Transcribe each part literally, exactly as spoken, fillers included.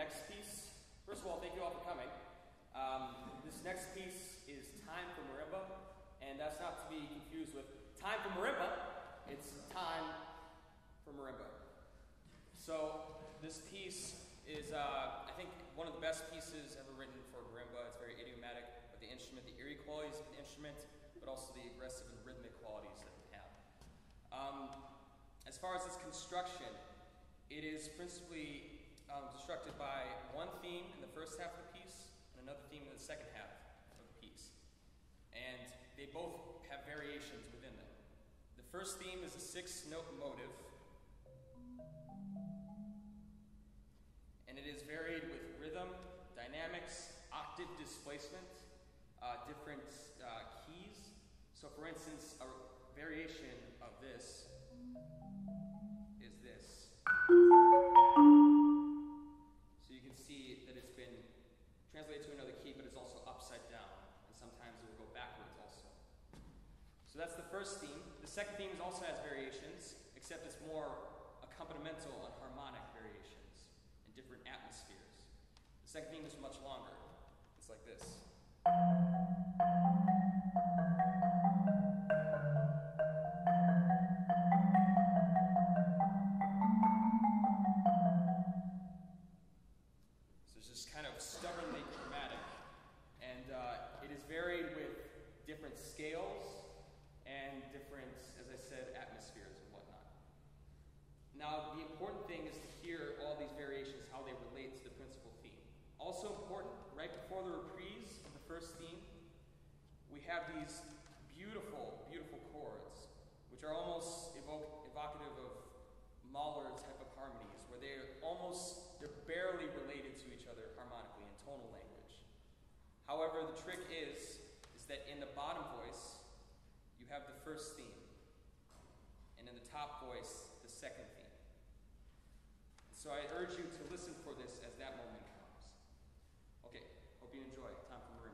next piece. First of all, thank you all for coming. Um, this next piece is Time for Marimba, and that's not to be confused with Time for Marimba. It's Time for Marimba. So this piece is, uh, I think, one of the best pieces ever written for marimba. It's very idiomatic of the instrument, the eerie qualities of the instrument, but also the aggressive and rhythmic qualities that it have. Um, as far as its construction, it is principally um, constructed by one theme in the first half of the piece and another theme in the second half of the piece. And they both have variations within them. The first theme is a six-note motive, and it is varied with rhythm, dynamics, octave displacement, uh, different uh, keys. So for instance, a variation of this is this. So you can see that it's been translated to another key, but it's also upside down, and sometimes it will go backwards also. So that's the first theme. The second theme also has variations, except it's more accompanimental and harmonic variations in different atmospheres. The second theme is much longer. It's like this. So it's just kind of stubbornly chromatic, and uh, it is varied with different scales and different, as I said, atmospheres and whatnot. Now, the important thing is to hear all these variations, how they relate to the principal theme. Also important, right before the reprise of the first theme, we have these beautiful, beautiful chords, which are almost evoc evocative of Mahler type of harmonies, where they're almost, they're barely related to each other harmonically in tonal language. However, the trick is, is that in the bottom voice, you have the first theme, and in the top voice, the second theme. So I urge you to listen for this as that moment comes. Okay, hope you enjoy. Time for marimba.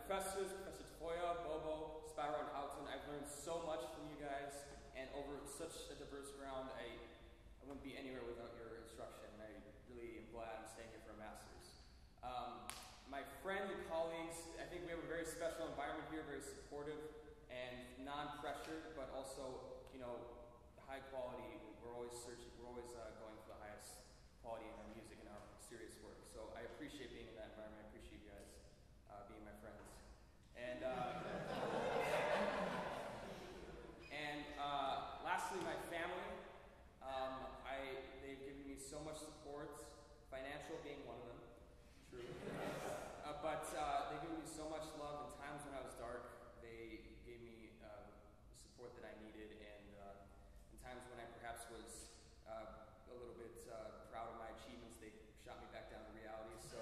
professors, Professor Tafoya, Bobo, Spyro, and Houghton. I've learned so much from you guys, and over such a diverse ground, I, I wouldn't be anywhere without your instruction. I really am glad I'm staying here for a master's. Um, my friends and colleagues, I think we have a very special environment here, very supportive and non-pressured, but also, you know, high quality. We're always searching, we're always uh, going for the highest quality in our music and our serious work. So I appreciate being in that environment. I appreciate you guys uh, being my friends. And uh, and uh, lastly, my family. Um, I they've given me so much support, financial being one of them. True. Uh, but uh, they've given me so much love in times when I was dark. They gave me uh, the support that I needed, and uh, in times when I perhaps was uh, a little bit uh, proud of my achievements, they shot me back down to reality. So,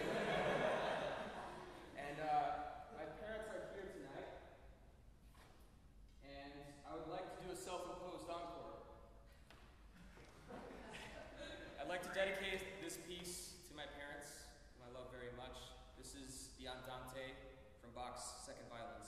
and uh, my parents are here tonight, and I would like to do a self-imposed encore. I'd like to dedicate this piece to my parents, whom I love very much. This is the Andante from Bach's Second Violin.